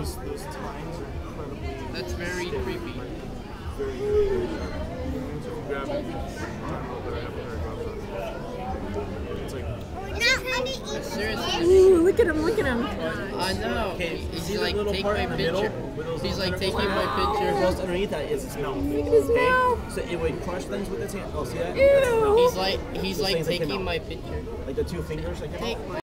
those tines are incredibly. That's very creepy. Very good. So grab it. It's like. Seriously. Ooh, look at him, look at him. I know. Okay, He's like taking my picture. He's like taking my picture. Close underneath that is its mouth. Look at his mouth. So it would crush things with its hand. Oh, see that? Ew. He's like taking my picture. Like the two fingers. Like Take my